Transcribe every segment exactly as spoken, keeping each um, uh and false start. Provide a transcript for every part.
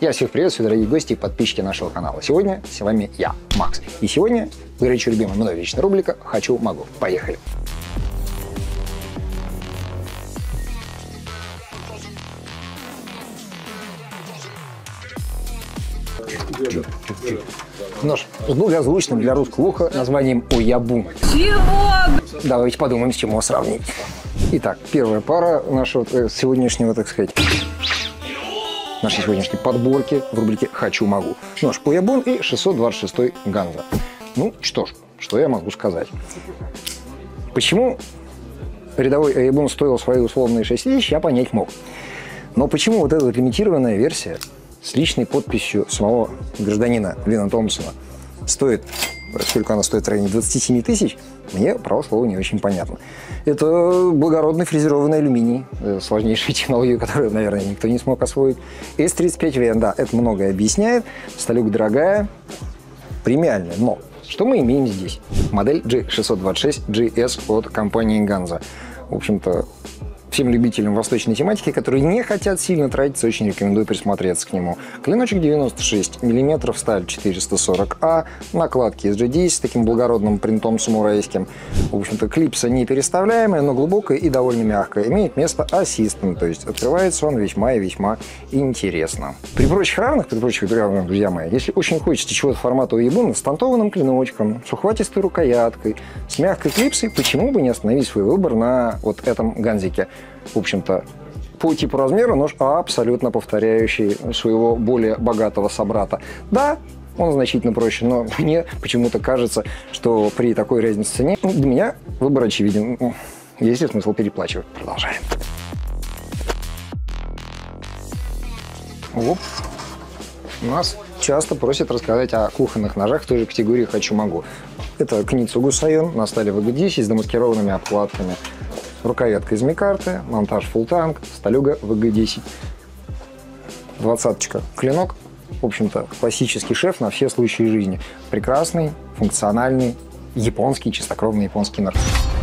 Я всех приветствую, дорогие гости и подписчики нашего канала. Сегодня с вами я, Макс. И сегодня горячо любимая мной личная рубрика «Хочу, могу». Поехали! Нож с благозвучным для русского уха названием Оябун. Чего? Давайте подумаем, с чем его сравнить. Итак, первая пара нашего сегодняшнего, так сказать, нашей сегодняшней подборки в рубрике «Хочу, могу». Нож Оябун и шестьсот двадцать шестой Ганза. Ну что ж, что я могу сказать. Почему рядовой Оябун стоил свои условные шесть тысяч, я понять мог. Но почему вот эта вот лимитированная версия с личной подписью самого гражданина Лина Томпсона стоит, сколько она стоит, в районе двадцати семи тысяч, мне, право слово, не очень понятно. Это благородный фрезерованный алюминий, сложнейшая технология, которую, наверное, никто не смог освоить. эс тридцать пять вэ эн, да, это многое объясняет. Сталюга дорогая, премиальная. Но что мы имеем здесь? Модель джи шестьсот двадцать шесть джи эс от компании Ганза. В общем-то, всем любителям восточной тематики, которые не хотят сильно тратиться, очень рекомендую присмотреться к нему. Клиночек девяносто шесть миллиметров, сталь четыреста сорок а, накладки эс джи десять с таким благородным принтом самурайским. В общем-то, клипса не переставляемая, но глубокая и довольно мягкая. Имеет место ассистент, то есть открывается он весьма и весьма интересно. При прочих равных, при прочих равных, друзья мои, если очень хочется чего-то формата Оябун с тантованным клиночком, с ухватистой рукояткой, с мягкой клипсой, почему бы не остановить свой выбор на вот этом ганзике? В общем-то, по типу размера нож абсолютно повторяющий своего более богатого собрата. Да, он значительно проще, но мне почему-то кажется, что при такой разнице в цене для меня выбор очевиден. Есть ли смысл переплачивать? Продолжаем. Оп. Нас часто просят рассказать о кухонных ножах в той же категории «Хочу, могу». Это Книтсу Гусайон на стали вэ гэ десять с демаскированными обкладками. Рукоятка из микарты, монтаж full tank, сталюга вэ гэ десять. Двадцаточка. Клинок. В общем-то, классический шеф на все случаи жизни. Прекрасный, функциональный, японский, чистокровный японский нож.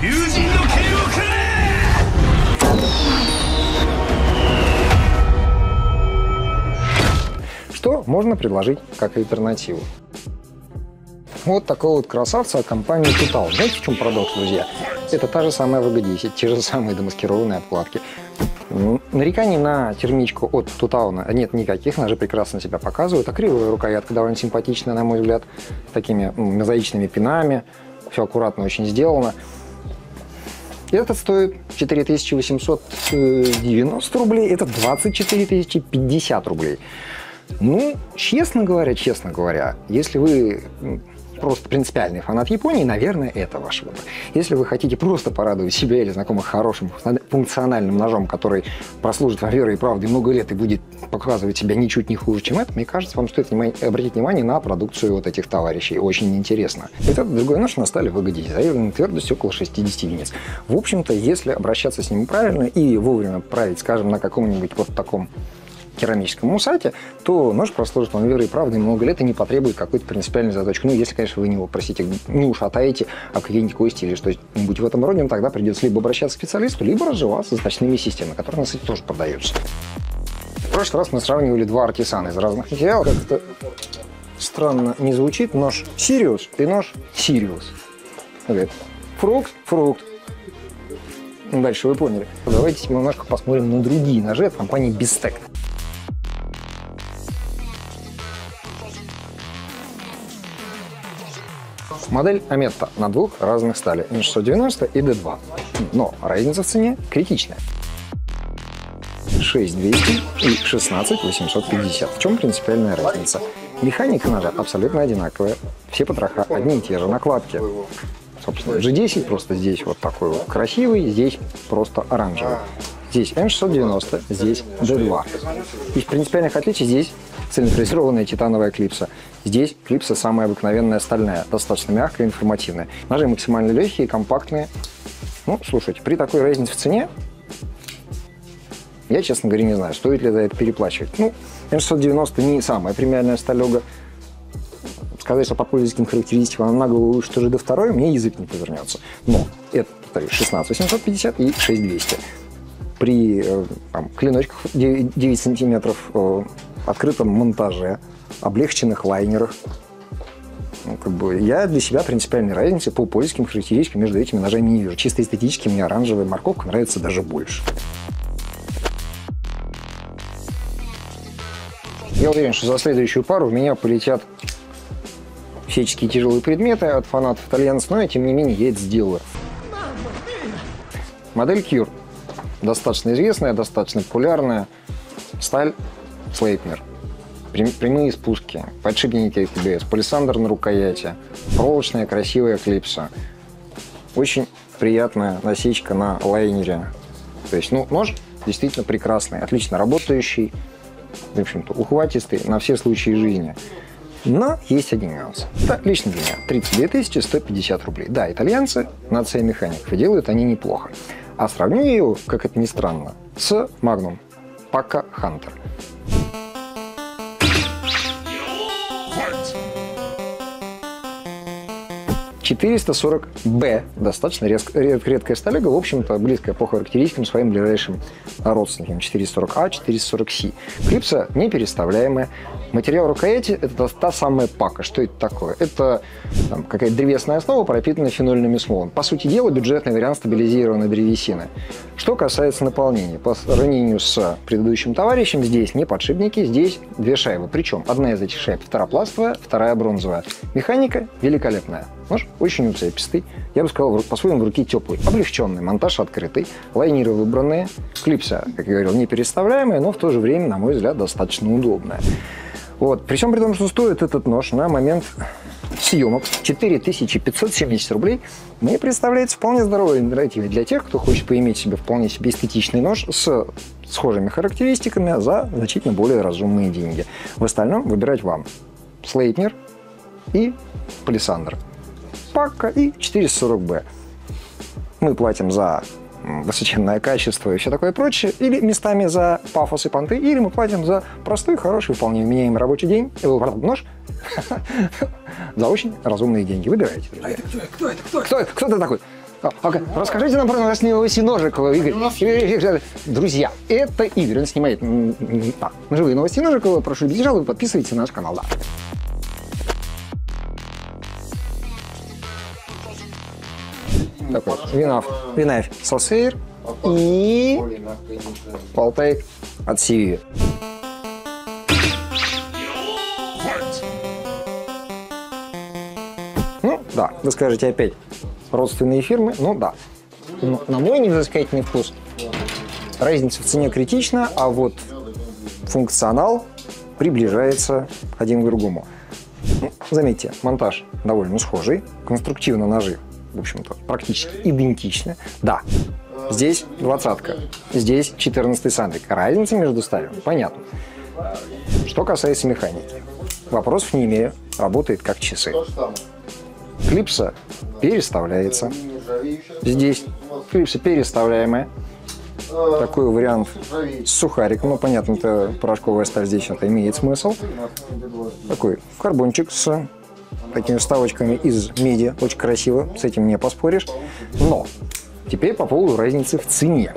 Что можно предложить как альтернативу? Вот такого вот красавца от компании Total. Знаете, в чем парадокс, друзья? Это та же самая вэ гэ десять, те же самые демаскированные обкладки. Нареканий на термичку от Total нет никаких, ножи прекрасно себя показывают. Акриловая рукоятка довольно симпатичная, на мой взгляд, с такими мозаичными пинами. Все аккуратно очень сделано. Этот стоит четыре тысячи восемьсот девяносто рублей, этот двадцать четыре тысячи пятьдесят рублей. Ну, честно говоря, честно говоря, если вы просто принципиальный фанат Японии, наверное, это ваш выбор. Если вы хотите просто порадовать себя или знакомых хорошим функциональным ножом, который прослужит вам верой и правдой много лет и будет показывать себя ничуть не хуже, чем это, мне кажется, вам стоит внимание, обратить внимание на продукцию вот этих товарищей. Очень интересно. Этот другой нож на стали вэ гэ десять, заявленной твердостью около шестидесяти единиц. В общем-то, если обращаться с ним правильно и вовремя править, скажем, на каком-нибудь вот таком керамическом мусате, то нож прослужит вам верой и правдой много лет и не потребует какой-то принципиальной заточки. Ну, если, конечно, вы не его, простите, не ушатаете, а какие-нибудь кости или что-нибудь в этом роде, тогда придется либо обращаться к специалисту, либо разживаться с ночными системами, которые на сайте тоже продаются. В прошлый раз мы сравнивали два артисана из разных материалов. Как-то странно не звучит. Нож Сириус и нож Сириус. Фрукт, фрукт. Дальше вы поняли. Давайте немножко посмотрим на другие ножи от компании Bestech. Модель Аметта на двух разных стали эм шестьсот девяносто и дэ два. Но разница в цене критичная. шесть тысяч двести и шестнадцать тысяч восемьсот пятьдесят. В чем принципиальная разница? Механика ножа абсолютно одинаковая. Все потроха одни и те же. Накладки. Собственно, джи десять просто здесь вот такой вот красивый, здесь просто оранжевый. Здесь эм шестьсот девяносто, здесь дэ два. Из принципиальных отличий здесь цельнофрезерованная титановая клипса. Здесь клипса самая обыкновенная стальная, достаточно мягкая и информативная. Ножи максимально легкие, компактные. Ну, слушайте, при такой разнице в цене, я, честно говоря, не знаю, стоит ли за это переплачивать. Ну, эм шестьсот девяносто не самая премиальная сталюга. Сказать, что по пользовательским характеристикам она на голову выше, что же до второй, мне язык не повернется. Но это шестнадцать тысяч восемьсот пятьдесят и шесть тысяч двести. При там, клиночках девять сантиметров открытом монтаже, облегченных лайнерах. Ну, как бы, я для себя принципиальной разницы по польским характеристикам между этими ножами не вижу. Чисто эстетически мне оранжевая морковка нравится даже больше. Я уверен, что за следующую пару у меня полетят всяческие тяжелые предметы от фанатов итальянцев, но тем не менее я это сделаю. Модель Cure. Достаточно известная, достаточно популярная. Сталь Sleipner. Прямые спуски, подшипники эй ти би эс, палисандр на рукояти, проволочная красивая клипса. Очень приятная насечка на лайнере. То есть, ну, нож действительно прекрасный, отлично работающий, в общем-то, ухватистый на все случаи жизни. Но есть один нюанс. Это лично для меня тридцать две тысячи сто пятьдесят рублей. Да, итальянцы, нация механиков, и делают они неплохо. А сравню я его, как это ни странно, с Magnum Paca Hunter. четыреста сорок бэ. Достаточно редкая сталега, в общем-то, близкая по характеристикам своим ближайшим родственникам. четыреста сорок а, четыреста сорок си. Клипса непереставляемая. Материал рукояти – это та самая пака. Что это такое? Это какая-то древесная основа, пропитанная фенольными смолами. По сути дела, бюджетный вариант стабилизированной древесины. Что касается наполнения. По сравнению с предыдущим товарищем, здесь не подшипники, здесь две шайбы. Причем одна из этих шайб второпластовая, вторая бронзовая. Механика великолепная. Нож очень уцепистый, я бы сказал, по-своему в руке теплый, облегченный, монтаж открытый, лайнеры выбранные, клипса, как я говорил, не переставляемая, но в то же время, на мой взгляд, достаточно удобная. Вот. При всем при том, что стоит этот нож на момент съемок четыре тысячи пятьсот семьдесят рублей, мне представляется вполне здоровой альтернативой для тех, кто хочет поиметь себе вполне себе эстетичный нож с схожими характеристиками за значительно более разумные деньги. В остальном выбирать вам Sleipner и палисандр. Пака и четыреста сорок бэ. Мы платим за высоченное качество и все такое прочее, или местами за пафос и понты, или мы платим за простой, хороший, вполне вменяемый рабочий день, э, нож за очень разумные деньги. Выбирайте. А это кто? Кто это? Кто, кто это? Кто это такой? А, а, расскажите нам про ножевой ножик, Игорь. Друзья, это Игорь, он снимает а, ножевые новости ножик. Прошу любить, жалобы, подписывайтесь на наш канал. Да. Такой винав, винайф Сосейр и Полтейк от Сиви. Ну, да, вы скажете опять родственные фирмы, ну да. Но, на мой невзыскательный вкус разница в цене критична, а вот функционал приближается один к другому. Ну, заметьте, монтаж довольно схожий, конструктивно ножи, в общем-то, практически идентичны. Да, здесь двадцатка, здесь четырнадцатый сандвик. Разница между сталью понятна. Что касается механики, вопросов не имею, работает как часы. Клипса переставляется. Здесь клипса переставляемая. Такой вариант с сухариком. Ну, понятно, это порошковая сталь, здесь это имеет смысл. Такой карбончик с такими вставочками из меди. Очень красиво, с этим не поспоришь. Но теперь по поводу разницы в цене.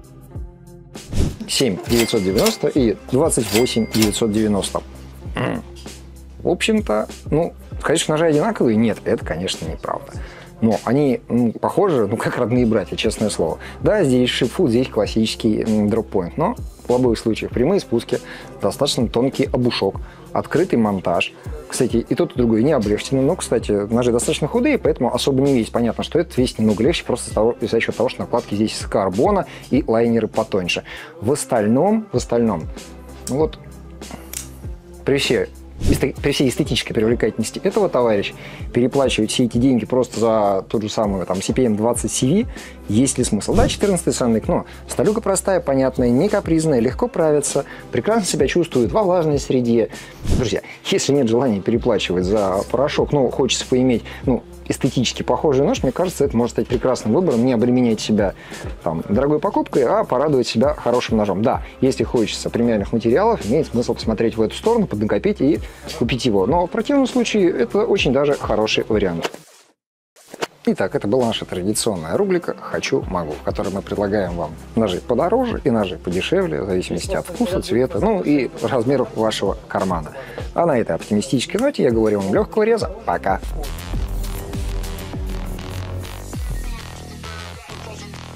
семь тысяч девятьсот девяносто и двадцать восемь тысяч девятьсот девяносто. В общем-то, ну, сказать, что ножи одинаковые? Нет, это, конечно, неправда. Но они ну, похожи, ну, как родные братья, честное слово. Да, здесь шипфут, здесь классический дроп-поинт, но в обоих случаях прямые спуски, достаточно тонкий обушок, открытый монтаж. Кстати, и тот, и другой не облегчены, но, кстати, ножи достаточно худые, поэтому особо не весит. Понятно, что этот весит немного легче, просто того, за счет того, что накладки здесь из карбона и лайнеры потоньше. В остальном, в остальном, ну вот, при всей при всей эстетической привлекательности этого товарища переплачивать все эти деньги просто за ту же самую там си пи эм двадцать си ви, есть ли смысл? Да, четырнадцатый сандвик, но сталюга простая, понятная, не капризная, легко правится, прекрасно себя чувствует во влажной среде. Друзья, если нет желания переплачивать за порошок, но хочется поиметь, ну, эстетически похожий нож, мне кажется, это может стать прекрасным выбором, не обременять себя там, дорогой покупкой, а порадовать себя хорошим ножом. Да, если хочется премиальных материалов, имеет смысл посмотреть в эту сторону, поднакопить и купить его. Но в противном случае это очень даже хороший вариант. Итак, это была наша традиционная рубрика «Хочу, могу», в которой мы предлагаем вам ножи подороже и ножи подешевле, в зависимости от вкуса, цвета, ну и размеров вашего кармана. А на этой оптимистической ноте я говорю вам легкого реза. Пока!